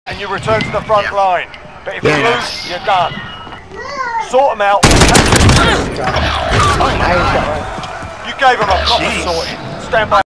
and you return to the front line. But if you lose, you're done. Sort them out. You gave them a proper sorting. Stand by.